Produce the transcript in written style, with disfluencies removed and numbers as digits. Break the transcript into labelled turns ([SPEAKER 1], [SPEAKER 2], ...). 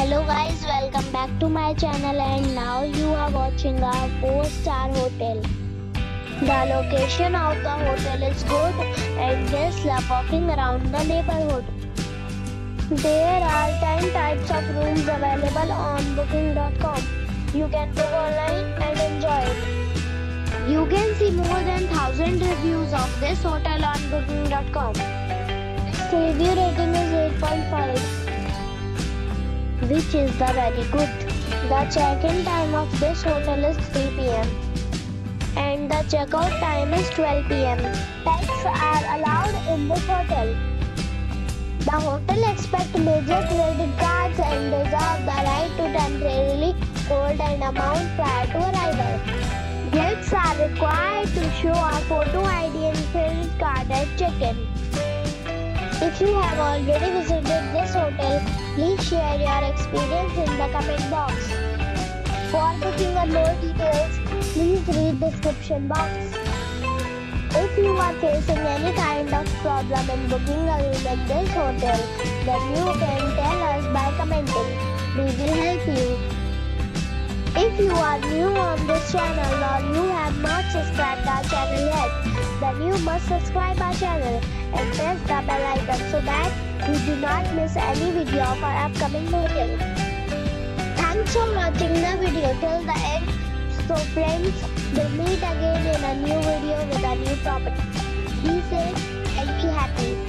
[SPEAKER 1] Hello guys, welcome back to my channel and now you are watching a 4-star hotel. The location of the hotel is good and guests love walking around the neighborhood. There are 10 types of rooms available on booking.com. You can book online and enjoy it. You can see more than 1000 reviews of this hotel on booking.com. The review rating is 8.5. which is the very good. The check-in time of this hotel is 3 p.m. and the check-out time is 12 p.m. Pets are allowed in this hotel. The hotel accepts major credit cards and reserves the right to temporarily hold an amount prior to arrival. Guests are required to show a photo ID and credit card at check-in. If you have already visited this hotel, please share your experience in the comment box. For booking or more details, please read description box. If you are facing any kind of problem in booking a room at this hotel, then you can tell us by commenting. We will help you. If you are new on this channel or you have not subscribed our channel yet, then you must subscribe our channel and press the bell icon so that you do not miss any video of our upcoming hotel. Thanks for watching the video till the end. So friends, we'll meet again in a new video with a new property. Be safe and be happy.